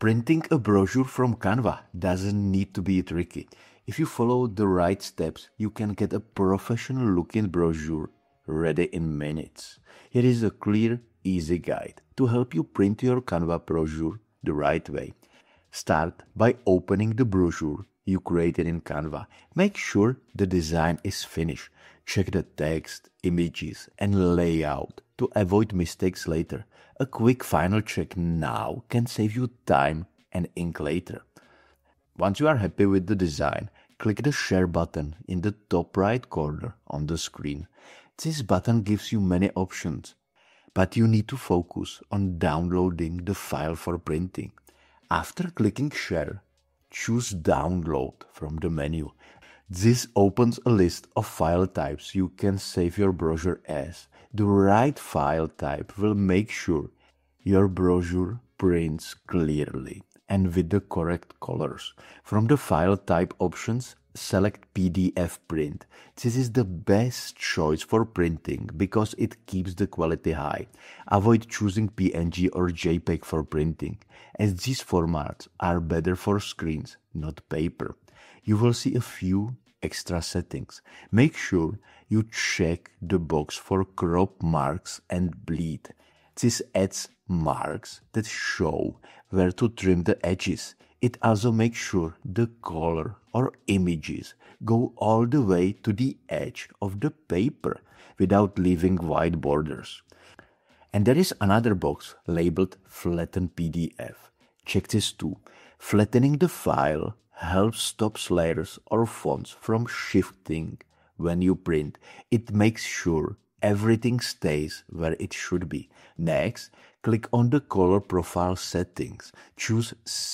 Printing a brochure from Canva doesn't need to be tricky. If you follow the right steps, you can get a professional looking brochure ready in minutes. Here is a clear, easy guide to help you print your Canva brochure the right way. Start by opening the brochure you created in Canva. Make sure the design is finished. Check the text, images, and layout to avoid mistakes later. A quick final check now can save you time and ink later. Once you are happy with the design, click the Share button in the top right corner on the screen. This button gives you many options, but you need to focus on downloading the file for printing. After clicking Share, choose Download from the menu. This opens a list of file types you can save your brochure as. The right file type will make sure your brochure prints clearly and with the correct colors. From the file type options, select PDF print. This is the best choice for printing because it keeps the quality high. Avoid choosing PNG or JPEG for printing, as these formats are better for screens, not paper. You will see a few extra settings. Make sure you check the box for crop marks and bleed. This adds marks that show where to trim the edges. It also makes sure the color or images go all the way to the edge of the paper without leaving white borders. And there is another box labeled Flatten PDF. Check this too. Flattening the file helps stop layers or fonts from shifting when you print. It makes sure everything stays where it should be. Next, click on the color profile settings. Choose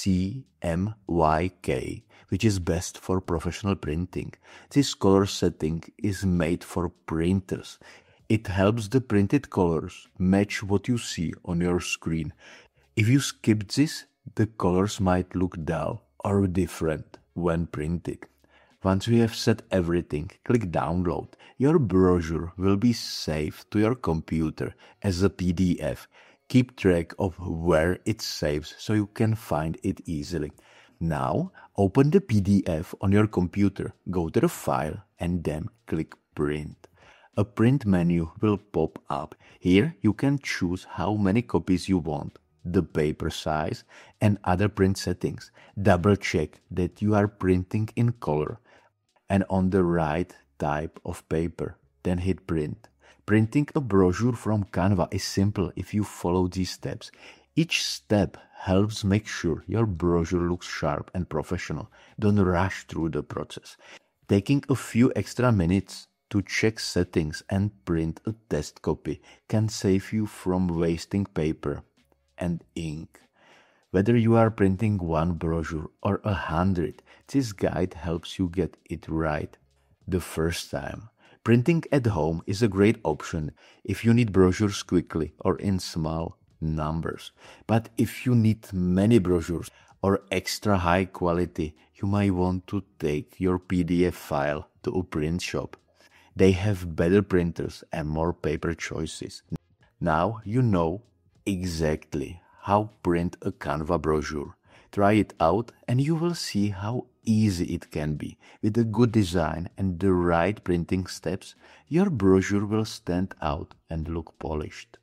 CMYK, which is best for professional printing. This color setting is made for printers. It helps the printed colors match what you see on your screen. If you skip this, the colors might look dull or different when printing. Once you have set everything, click Download. Your brochure will be saved to your computer as a PDF. Keep track of where it saves so you can find it easily. Now, open the PDF on your computer, go to the file, and then click Print. A print menu will pop up. Here you can choose how many copies you want, the paper size, and other print settings. Double check that you are printing in color and on the right type of paper, then hit Print. Printing a brochure from Canva is simple if you follow these steps. Each step helps make sure your brochure looks sharp and professional. Don't rush through the process. Taking a few extra minutes to check settings and print a test copy can save you from wasting paper and ink. Whether you are printing one brochure or 100, this guide helps you get it right the first time. Printing at home is a great option if you need brochures quickly or in small numbers. But if you need many brochures or extra high quality, you might want to take your PDF file to a print shop. They have better printers and more paper choices. Now you know exactly how print a Canva brochure. Try it out and you will see how easy it can be. With a good design and the right printing steps, your brochure will stand out and look polished.